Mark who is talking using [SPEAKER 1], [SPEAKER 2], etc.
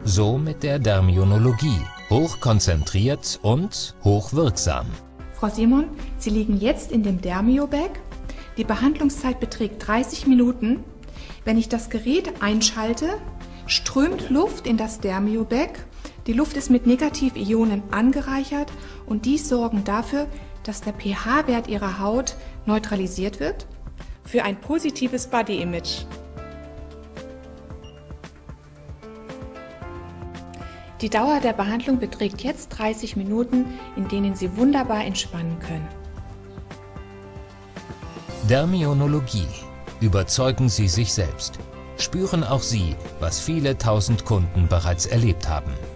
[SPEAKER 1] So mit der Dermionologie. Hochkonzentriert und hochwirksam.
[SPEAKER 2] Frau Simon, Sie liegen jetzt in dem Dermio-Bag. Die Behandlungszeit beträgt 30 Minuten. Wenn ich das Gerät einschalte, strömt Luft in das Dermio-Bag. Die Luft ist mit Negativionen angereichert und die sorgen dafür, dass der pH-Wert Ihrer Haut neutralisiert wird für ein positives Body-Image. Die Dauer der Behandlung beträgt jetzt 30 Minuten, in denen Sie wunderbar entspannen können.
[SPEAKER 1] Dermionologie. Überzeugen Sie sich selbst. Spüren auch Sie, was viele tausend Kunden bereits erlebt haben.